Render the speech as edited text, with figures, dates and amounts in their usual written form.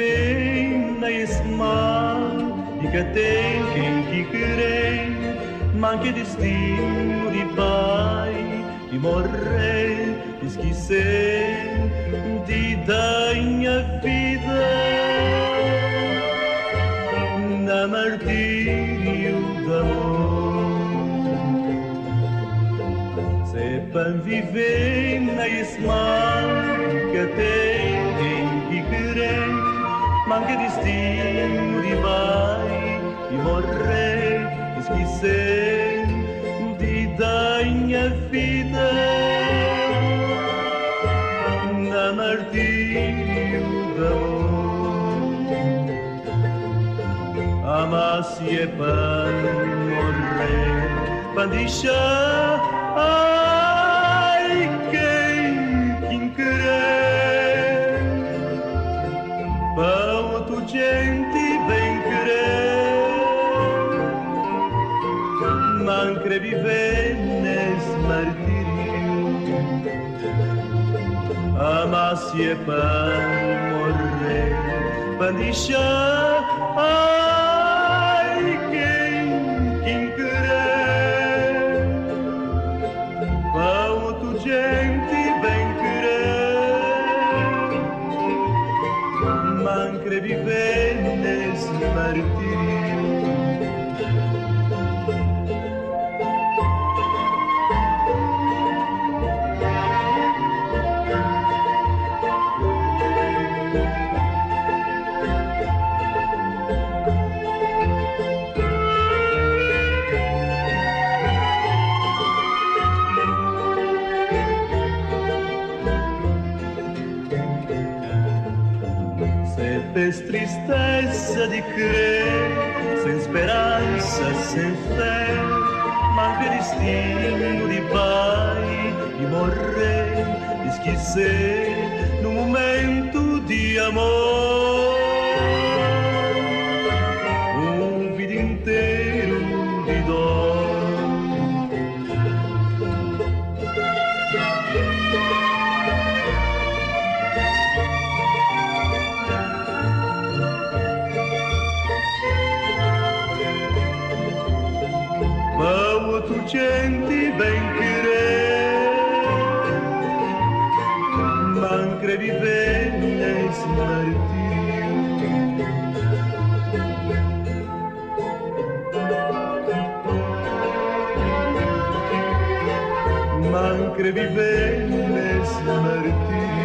vivei nesse mal e que tem quem querer, mas que destino de pai e morrer, esquecer de dar minha vida na martírio do amor. Se para viver nesse mal que tem que querer, mas que destino de vai e morrer, esquecer de dar minha vida na martírio do amor. Ama-se é para morrer, para deixar ai quem querer, para outra gente bem querer, mas quer viver nesse martírio. Ama-se é para morrer, para deixar ai quem querer, para outra gente bem querer, mas quer viver nesse martírio. Tens tristeza de crer, sem esperança, sem fé, mas que destino de pai e morrer, esquecer no momento de amor, vida inteiro de dor. Tu gente bem querer, mas quer viver nesse martírio. Mas quer viver nesse martírio.